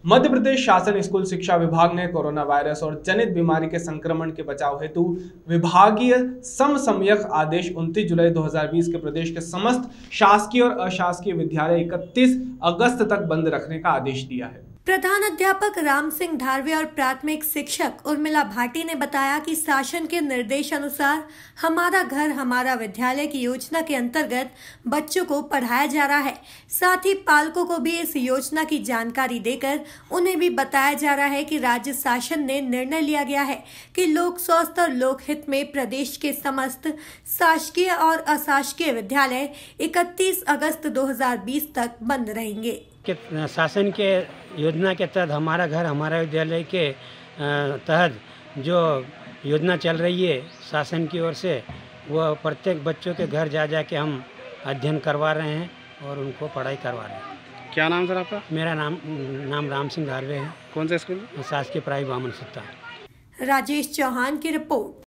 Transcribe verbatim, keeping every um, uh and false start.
मध्य प्रदेश शासन स्कूल शिक्षा विभाग ने कोरोना वायरस और जनित बीमारी के संक्रमण के बचाव हेतु विभागीय समसमयक आदेश उनतीस जुलाई दो हज़ार बीस के प्रदेश के समस्त शासकीय और अशासकीय विद्यालय इकतीस अगस्त तक बंद रखने का आदेश दिया है। प्रधान अध्यापक राम सिंह धारवे और प्राथमिक शिक्षक उर्मिला भाटी ने बताया कि शासन के निर्देश अनुसार हमारा घर हमारा विद्यालय की योजना के अंतर्गत बच्चों को पढ़ाया जा रहा है। साथ ही पालकों को भी इस योजना की जानकारी देकर उन्हें भी बताया जा रहा है कि राज्य शासन ने निर्णय लिया गया है कि लोक स्वास्थ्य और लोक हित में प्रदेश के समस्त शासकीय और अशासकीय विद्यालय इकतीस अगस्त दो हज़ार बीस तक बंद रहेंगे। के शासन के योजना के तहत हमारा घर हमारा विद्यालय के तहत जो योजना चल रही है शासन की ओर से, वह प्रत्येक बच्चों के घर जा जा के हम अध्ययन करवा रहे हैं और उनको पढ़ाई करवा रहे हैं। क्या नाम सर आपका? मेरा नाम नाम राम सिंह धारवे है। कौन सा स्कूल? शासकीय प्राइवेट बामन सत्ता। राजेश चौहान की रिपोर्ट।